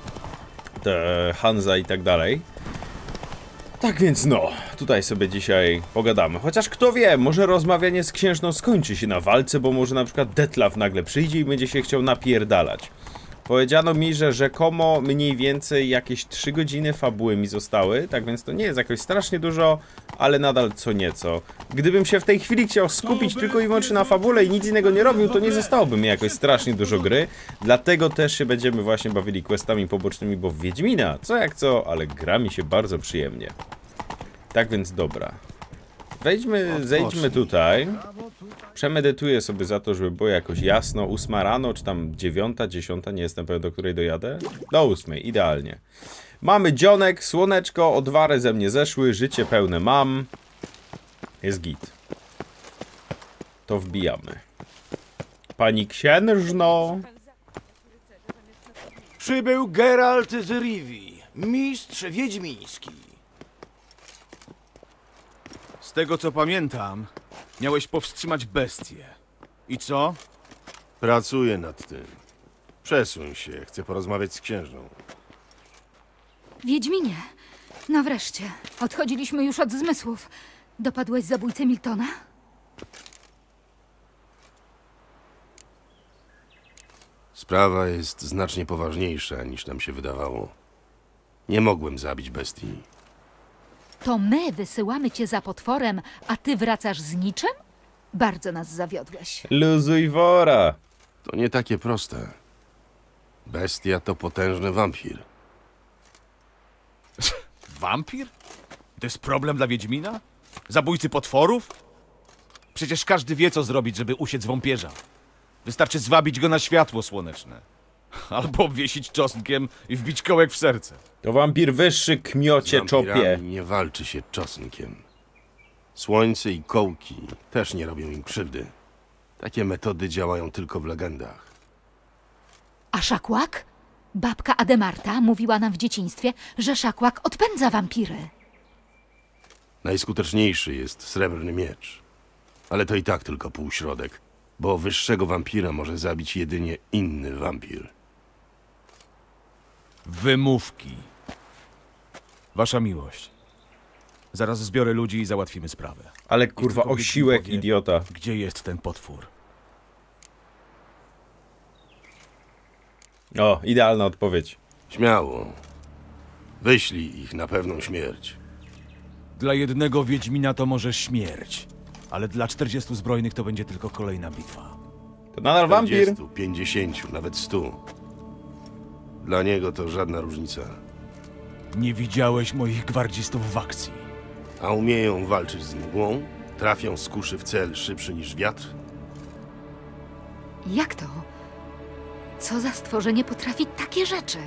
Te Hanza i tak dalej. Tak więc no, tutaj sobie dzisiaj pogadamy. Chociaż kto wie, może rozmawianie z księżną skończy się na walce, bo może na przykład Detlaf nagle przyjdzie i będzie się chciał napierdalać. Powiedziano mi, że rzekomo mniej więcej jakieś 3 godziny fabuły mi zostały, tak więc to nie jest jakoś strasznie dużo, ale nadal co nieco. Gdybym się w tej chwili chciał skupić tylko i wyłącznie na fabule i nic innego nie robił, to nie zostałoby mi jakoś strasznie dużo gry. Dlatego też się będziemy właśnie bawili questami pobocznymi, bo w Wiedźmina, co jak co, ale gra mi się bardzo przyjemnie. Tak więc dobra. Zejdźmy tutaj. Przemedytuję sobie za to, żeby było jakoś jasno. 8 rano, czy tam 9, 10, nie jestem pewien, do której dojadę. Do 8, idealnie. Mamy dzionek, słoneczko, odwary ze mnie zeszły, życie pełne mam. Jest git. To wbijamy. Pani księżno. Przybył Geralt z Rivii, mistrz wiedźmiński. Z tego co pamiętam, miałeś powstrzymać bestię. I co? Pracuję nad tym. Przesuń się, chcę porozmawiać z księżną. Wiedźminie, no wreszcie. Odchodziliśmy już od zmysłów. Dopadłeś zabójcę Miltona? Sprawa jest znacznie poważniejsza, niż nam się wydawało. Nie mogłem zabić bestii. To my wysyłamy cię za potworem, a ty wracasz z niczym? Bardzo nas zawiodłeś. Luzuj wora. To nie takie proste. Bestia to potężny wampir. Wampir? To jest problem dla Wiedźmina? Zabójcy potworów? Przecież każdy wie, co zrobić, żeby usiec wąpierza. Wystarczy zwabić go na światło słoneczne. Albo obwiesić czosnkiem i wbić kołek w serce. To wampir wyższy, kmiocie, Z czopie. wampirami nie walczy się czosnkiem. Słońce i kołki też nie robią im krzywdy. Takie metody działają tylko w legendach. A szakłak? Babka Ademarta mówiła nam w dzieciństwie, że szakłak odpędza wampiry. Najskuteczniejszy jest srebrny miecz. Ale to i tak tylko półśrodek, bo wyższego wampira może zabić jedynie inny wampir. Wymówki. Wasza miłość. Zaraz zbiorę ludzi i załatwimy sprawę. Ale Niech kurwa, tylko Wiedźmin osiłek, powie, idiota. Gdzie jest ten potwór? O, idealna odpowiedź. Śmiało. Wyślij ich na pewną śmierć. Dla jednego Wiedźmina to może śmierć, ale dla 40 zbrojnych to będzie tylko kolejna bitwa. To nadal wampir? 40, 50, nawet 100. Dla niego to żadna różnica. Nie widziałeś moich gwardzistów w akcji. A umieją walczyć z mgłą? Trafią z kuszy w cel szybszy niż wiatr? Jak to? Co za stworzenie potrafi takie rzeczy?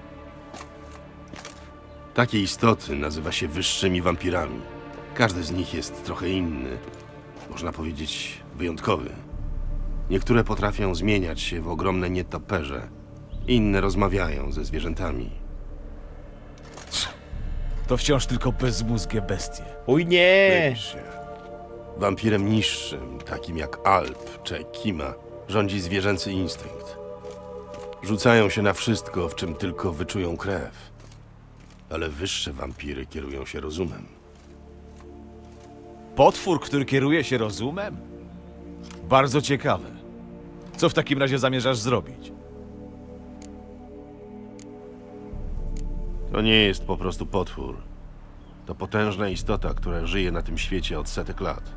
Takie istoty nazywa się wyższymi wampirami. Każdy z nich jest trochę inny. Można powiedzieć wyjątkowy. Niektóre potrafią zmieniać się w ogromne nietoperze. Inne rozmawiają ze zwierzętami. To wciąż tylko bezmózgie bestie. Uj nie! Mylisz się. Wampirem niższym, takim jak Alp czy Kima, rządzi zwierzęcy instynkt. Rzucają się na wszystko, w czym tylko wyczują krew. Ale wyższe wampiry kierują się rozumem. Potwór, który kieruje się rozumem? Bardzo ciekawe. Co w takim razie zamierzasz zrobić? To nie jest po prostu potwór. To potężna istota, która żyje na tym świecie od setek lat.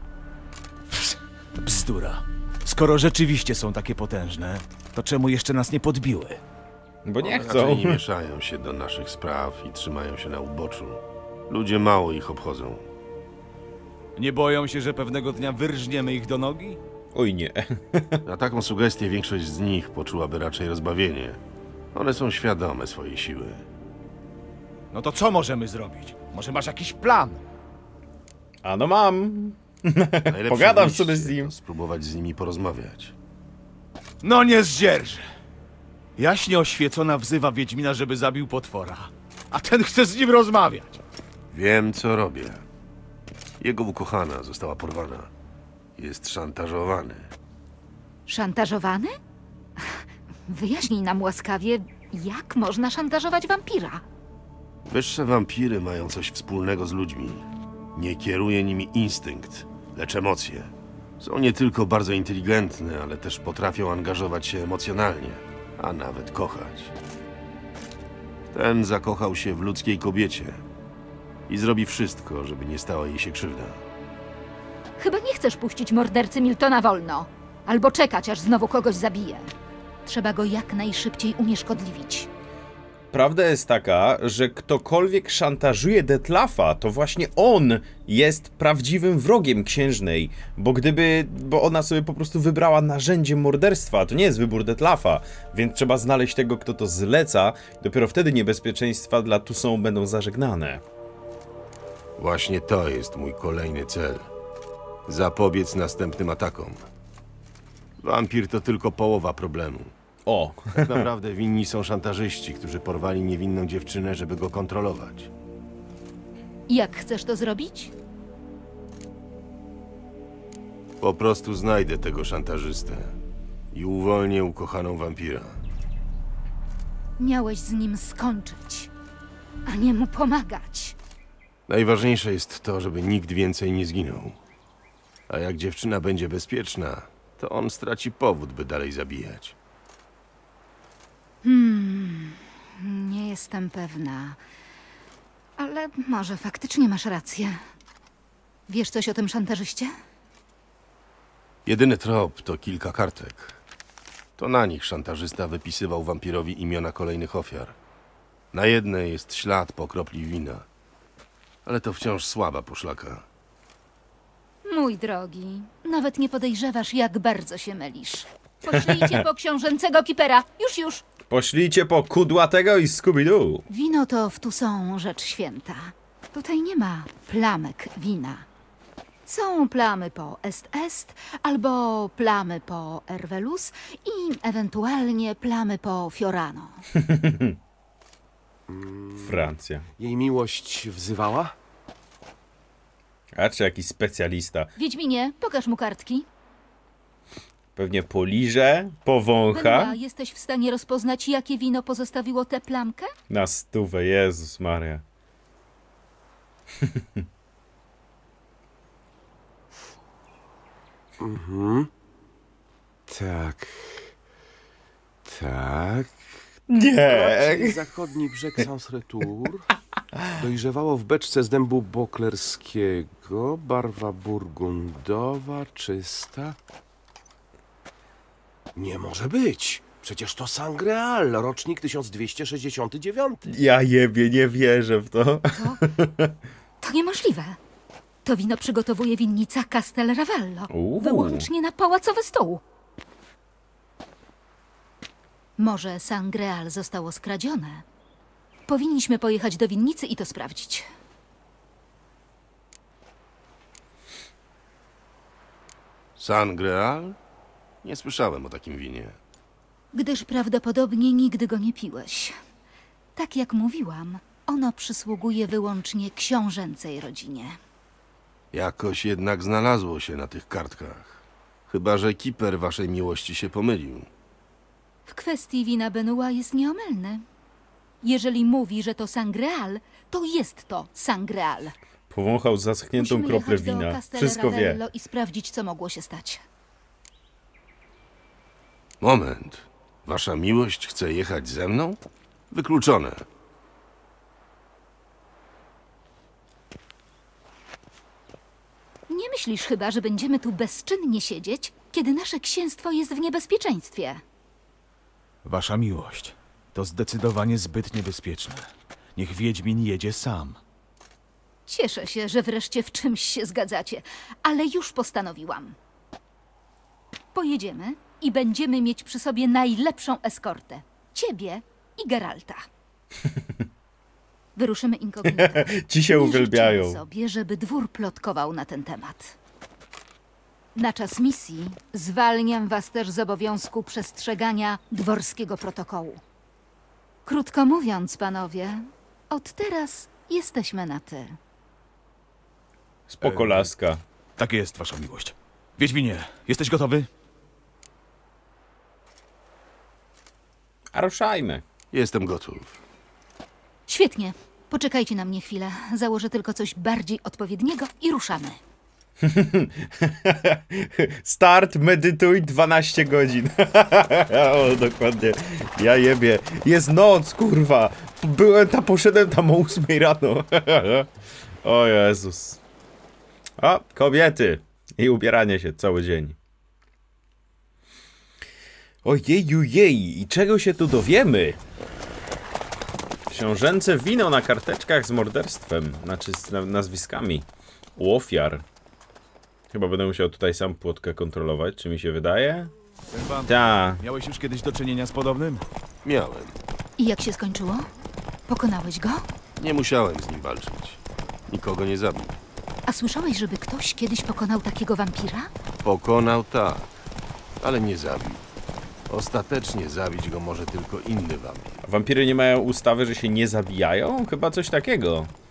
Bzdura. Skoro rzeczywiście są takie potężne, to czemu jeszcze nas nie podbiły? Bo nie Raczej chcą. nie mieszają się do naszych spraw i trzymają się na uboczu. Ludzie mało ich obchodzą. Nie boją się, że pewnego dnia wyrżniemy ich do nogi? Oj nie. Na taką sugestię większość z nich poczułaby raczej rozbawienie. One są świadome swojej siły. No to co możemy zrobić? Może masz jakiś plan? A no mam. Najlepsze Pogadam wyjście sobie z nim. to spróbować z nimi porozmawiać. No nie zdzierżę. Jaśnie oświecona wzywa Wiedźmina, żeby zabił potwora. A ten chce z nim rozmawiać. Wiem, co robię. Jego ukochana została porwana. Jest szantażowany. Szantażowany? Wyjaśnij nam łaskawie, jak można szantażować wampira? Wyższe wampiry mają coś wspólnego z ludźmi. Nie kieruje nimi instynkt, lecz emocje. Są nie tylko bardzo inteligentne, ale też potrafią angażować się emocjonalnie, a nawet kochać. Ten zakochał się w ludzkiej kobiecie i zrobi wszystko, żeby nie stała jej się krzywda. Chyba nie chcesz puścić mordercy Miltona wolno. Albo czekać, aż znowu kogoś zabije. Trzeba go jak najszybciej unieszkodliwić. Prawda jest taka, że ktokolwiek szantażuje Detlafa, to właśnie on jest prawdziwym wrogiem księżnej, bo ona sobie po prostu wybrała narzędzie morderstwa, to nie jest wybór Detlafa, więc trzeba znaleźć tego, kto to zleca, dopiero wtedy niebezpieczeństwa dla Toussaint będą zażegnane. Właśnie to jest mój kolejny cel. Zapobiec następnym atakom. Wampir to tylko połowa problemu. O! Tak naprawdę winni są szantażyści, którzy porwali niewinną dziewczynę, żeby go kontrolować. Jak chcesz to zrobić? Po prostu znajdę tego szantażystę i uwolnię ukochaną wampira. Miałeś z nim skończyć, a nie mu pomagać. Najważniejsze jest to, żeby nikt więcej nie zginął. A jak dziewczyna będzie bezpieczna, to on straci powód, by dalej zabijać. Nie jestem pewna. Ale może faktycznie masz rację. Wiesz coś o tym szantażyście? Jedyny trop to kilka kartek. To na nich szantażysta wypisywał wampirowi imiona kolejnych ofiar. Na jednej jest ślad po kropli wina. Ale to wciąż słaba poszlaka. Mój drogi, nawet nie podejrzewasz, jak bardzo się mylisz. Poślijcie po książęcego kipera. Już. Poślijcie po kudłatego i Scooby-Doo. Wino to w tu są rzecz święta. Tutaj nie ma plamek wina. Są plamy po est albo plamy po Ervelus i ewentualnie plamy po Fiorano. Francja. Jej miłość wzywała? A czy jakiś specjalista? Wiedźminie, pokaż mu kartki. Pewnie poliże, powącha. Benoit, jesteś w stanie rozpoznać, jakie wino pozostawiło tę plamkę? Na 100, Jezus Maria. Tak. Tak. Nie. Raczej zachodni brzeg Sans-Retour. Dojrzewało w beczce z dębu boklerskiego. Barwa burgundowa, czysta. Nie może być. Przecież to Sangreal, rocznik 1269. Ja jebie, nie wierzę w to. To niemożliwe. To wino przygotowuje winnica Castel Ravallo. Wyłącznie na pałacowy stół. Może Sangreal zostało skradzione? Powinniśmy pojechać do winnicy i to sprawdzić. Sangreal? Nie słyszałem o takim winie. Gdyż prawdopodobnie nigdy go nie piłeś. Tak jak mówiłam, ono przysługuje wyłącznie książęcej rodzinie. Jakoś jednak znalazło się na tych kartkach. Chyba że kiper waszej miłości się pomylił. W kwestii wina Benoit jest nieomylny. Jeżeli mówi, że to Sangreal, to jest to Sangreal. Powąchał zaschniętą Musimy kroplę jechać do wina. Castel Wszystko wie. Ravello i sprawdzić, co mogło się stać. Moment. Wasza miłość chce jechać ze mną? Wykluczone. Nie myślisz chyba, że będziemy tu bezczynnie siedzieć, kiedy nasze księstwo jest w niebezpieczeństwie? Wasza miłość to zdecydowanie zbyt niebezpieczne. Niech Wiedźmin jedzie sam. Cieszę się, że wreszcie w czymś się zgadzacie, ale już postanowiłam. Pojedziemy i będziemy mieć przy sobie najlepszą eskortę. Ciebie i Geralta. Wyruszymy inkognito. Ci się uwielbiają. Nie życzymy sobie, żeby dwór plotkował na ten temat. Na czas misji zwalniam was też z obowiązku przestrzegania dworskiego protokołu. Krótko mówiąc, panowie, od teraz jesteśmy na ty. Spoko laska. Tak jest, wasza miłość. Wiedźminie, jesteś gotowy? A ruszajmy. Jestem gotów. Świetnie. Poczekajcie na mnie chwilę. Założę tylko coś bardziej odpowiedniego i ruszamy. Start, medytuj, 12 godzin. O, dokładnie. Ja jebie. Jest noc, kurwa. Poszedłem tam o 8 rano. O Jezus. O, kobiety. I ubieranie się cały dzień. Ojeju jej. I czego się tu dowiemy? Książęce wino na karteczkach z morderstwem. Znaczy z nazwiskami u ofiar. Chyba będę musiał tutaj sam płotkę kontrolować, czy mi się wydaje? Ta. Miałeś już kiedyś do czynienia z podobnym? Miałem. I jak się skończyło? Pokonałeś go? Nie musiałem z nim walczyć. Nikogo nie zabił. A słyszałeś, żeby ktoś kiedyś pokonał takiego wampira? Pokonał tak, ale nie zabił. Ostatecznie zabić go może tylko inny wampir. A wampiry nie mają ustawy, że się nie zabijają? Chyba coś takiego.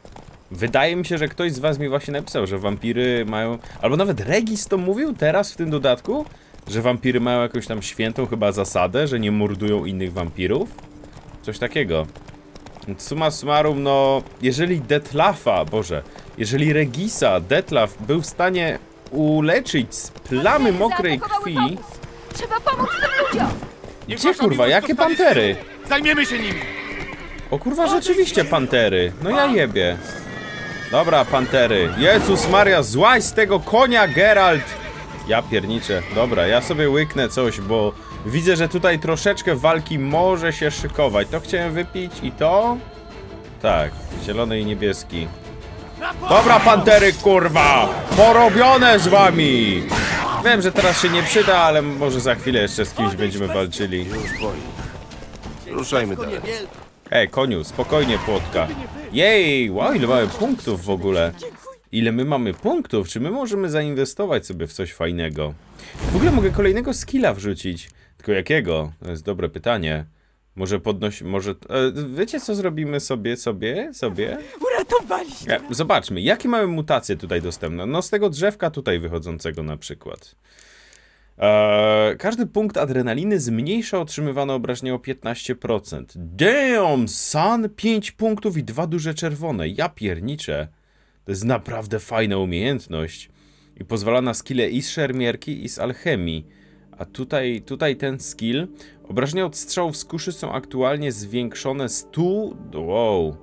Wydaje mi się, że ktoś z was mi właśnie napisał, że wampiry mają... Albo nawet Regis to mówił teraz w tym dodatku, że wampiry mają jakąś tam świętą chyba zasadę, że nie mordują innych wampirów. Coś takiego. Summa summarum, no... Jeżeli jeżeli Regisa Detlaf był w stanie uleczyć z plamy mokrej krwi... Trzeba pomóc tym ludziom! Gdzie kurwa, jakie pantery? Zajmiemy się nimi! O kurwa, rzeczywiście pantery. No ja jebie. Dobra, pantery. Jezus Maria, złaź z tego konia, Geralt! Ja pierniczę. Dobra, ja sobie łyknę coś, bo widzę, że tutaj troszeczkę walki może się szykować. To chciałem wypić i to? Tak, zielony i niebieski. Dobra, pantery, kurwa! Porobione z wami! Wiem, że teraz się nie przyda, ale może za chwilę jeszcze z kimś będziemy walczyli. Już boi. Ruszajmy dalej. Ej, koniu, spokojnie, płotka. Jej, wow, ile mamy punktów w ogóle. Ile my mamy punktów? Czy my możemy zainwestować sobie w coś fajnego? W ogóle mogę kolejnego skilla wrzucić. Tylko jakiego? To jest dobre pytanie. Może wiecie co zrobimy sobie? Uratowaliście! Zobaczmy, jakie mamy mutacje tutaj dostępne. No z tego drzewka tutaj wychodzącego na przykład. Każdy punkt adrenaliny zmniejsza otrzymywane obrażenia o 15%. Damn, son! 5 punktów i 2 duże czerwone. Ja pierniczę. To jest naprawdę fajna umiejętność. I pozwala na skille i z szermierki, i z alchemii. A tutaj ten skill. Obrażenia od strzałów z kuszy są aktualnie zwiększone 100... Wow.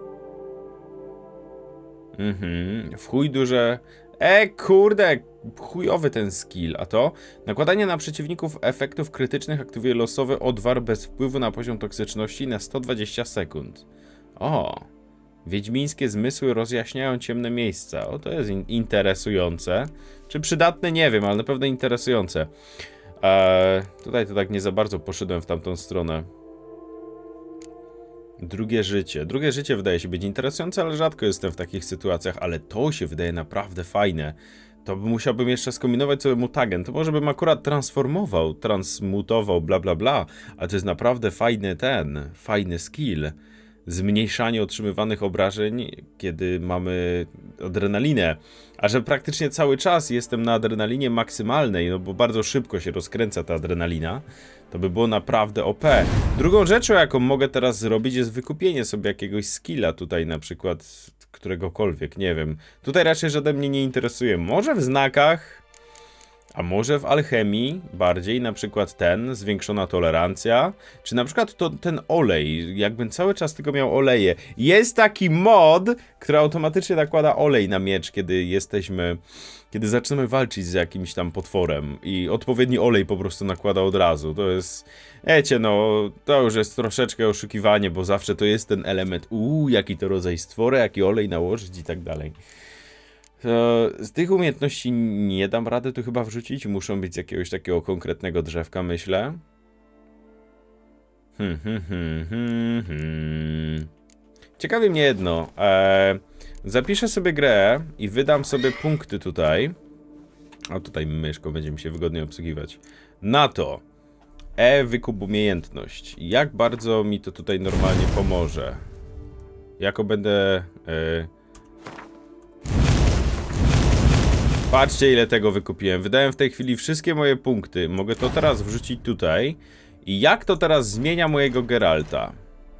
W chuj duże... Kurde, chujowy ten skill. A to? Nakładanie na przeciwników efektów krytycznych aktywuje losowy odwar bez wpływu na poziom toksyczności na 120 sekund. O! Wiedźmińskie zmysły rozjaśniają ciemne miejsca. O, to jest interesujące. Czy przydatne? Nie wiem, ale na pewno interesujące. Tutaj to tak nie za bardzo poszedłem w tamtą stronę. Drugie życie. Drugie życie wydaje się być interesujące, ale rzadko jestem w takich sytuacjach, ale to się wydaje naprawdę fajne. To musiałbym jeszcze skombinować sobie mutagen. To może bym akurat transmutował, bla bla bla, ale to jest naprawdę fajny skill. Zmniejszanie otrzymywanych obrażeń, kiedy mamy adrenalinę. A że praktycznie cały czas jestem na adrenalinie maksymalnej, no bo bardzo szybko się rozkręca ta adrenalina, to by było naprawdę OP. Drugą rzeczą, jaką mogę teraz zrobić, jest wykupienie sobie jakiegoś skilla tutaj, na przykład któregokolwiek, nie wiem. Tutaj raczej żaden mnie nie interesuje. Może w znakach, a może w alchemii bardziej, na przykład zwiększona tolerancja, czy na przykład ten olej, jakbym cały czas tylko miał oleje. Jest taki mod, który automatycznie nakłada olej na miecz, kiedy zaczynamy walczyć z jakimś tam potworem i odpowiedni olej po prostu nakłada od razu. To jest, wiecie, no, to już jest troszeczkę oszukiwanie, bo zawsze to jest ten element, jaki to rodzaj stwory, jaki olej nałożyć i tak dalej. Z tych umiejętności nie dam rady tu chyba wrzucić. Muszą być z jakiegoś takiego konkretnego drzewka, myślę. Ciekawi mnie jedno. Zapiszę sobie grę i wydam sobie punkty tutaj. A tutaj myszką będzie mi się wygodnie obsługiwać. Na to. Wykup umiejętność. Jak bardzo mi to tutaj normalnie pomoże. Jako będę... Patrzcie, ile tego wykupiłem. Wydałem w tej chwili wszystkie moje punkty. Mogę to teraz wrzucić tutaj. I jak to teraz zmienia mojego Geralta?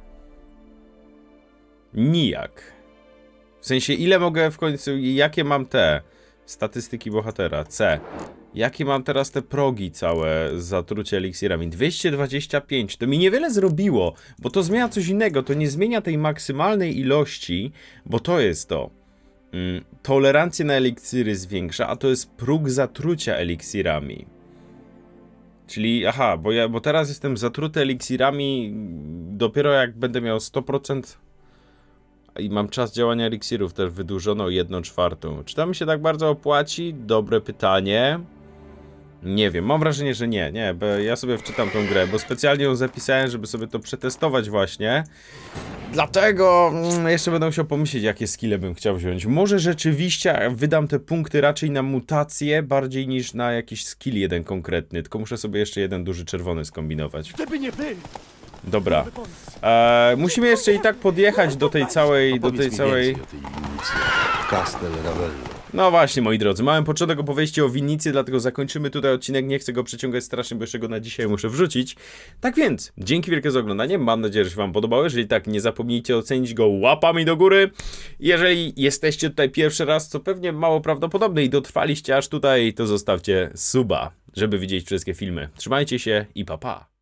Nijak. W sensie, ile mogę w końcu... Jakie mam te... Statystyki bohatera. C. Jakie mam teraz te progi całe zatrucie eliksirami? 225. To mi niewiele zrobiło, bo to zmienia coś innego. To nie zmienia tej maksymalnej ilości, bo to jest to. Tolerancję na eliksiry zwiększa, a to jest próg zatrucia eliksirami. Czyli, aha, bo teraz jestem zatruty eliksirami dopiero jak będę miał 100% i mam czas działania eliksirów też wydłużono o 1/4. Czy to mi się tak bardzo opłaci? Dobre pytanie. Nie wiem, mam wrażenie, że nie, bo ja sobie wczytam tą grę, bo specjalnie ją zapisałem, żeby sobie to przetestować właśnie. Dlatego jeszcze będę musiał pomyśleć, jakie skille bym chciał wziąć. Może rzeczywiście wydam te punkty raczej na mutację, bardziej niż na jakiś skill jeden konkretny, tylko muszę sobie jeszcze jeden duży czerwony skombinować. Gdyby nie wy, Dobra. Musimy jeszcze i tak podjechać do tej całej... Opowiedz mi więcej o tej winnicy. Castel Ravello. No właśnie, moi drodzy, mamy początek opowieści o winnicy, dlatego zakończymy tutaj odcinek, nie chcę go przeciągać strasznie, bo jeszcze go na dzisiaj muszę wrzucić. Tak więc, dzięki wielkie za oglądanie, mam nadzieję, że się wam podobało, jeżeli tak, nie zapomnijcie ocenić go łapami do góry. Jeżeli jesteście tutaj pierwszy raz, co pewnie mało prawdopodobne i dotrwaliście aż tutaj, to zostawcie suba, żeby widzieć wszystkie filmy. Trzymajcie się i pa pa!